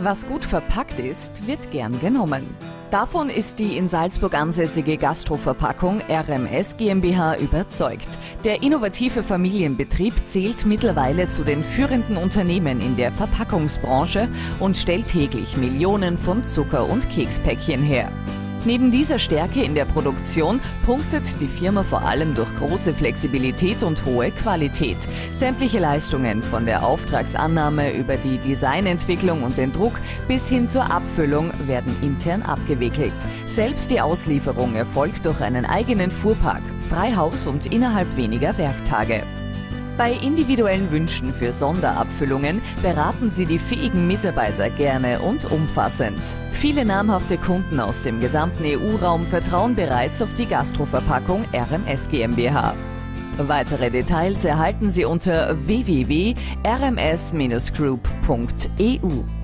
Was gut verpackt ist, wird gern genommen. Davon ist die in Salzburg ansässige Gastroverpackung RMS GmbH überzeugt. Der innovative Familienbetrieb zählt mittlerweile zu den führenden Unternehmen in der Verpackungsbranche und stellt täglich Millionen von Zucker- und Kekspäckchen her. Neben dieser Stärke in der Produktion punktet die Firma vor allem durch große Flexibilität und hohe Qualität. Sämtliche Leistungen von der Auftragsannahme über die Designentwicklung und den Druck bis hin zur Abfüllung werden intern abgewickelt. Selbst die Auslieferung erfolgt durch einen eigenen Fuhrpark, Freihaus und innerhalb weniger Werktage. Bei individuellen Wünschen für Sonderabfüllungen beraten Sie die fähigen Mitarbeiter gerne und umfassend. Viele namhafte Kunden aus dem gesamten EU-Raum vertrauen bereits auf die Gastroverpackung RMS GmbH. Weitere Details erhalten Sie unter www.rms-group.eu.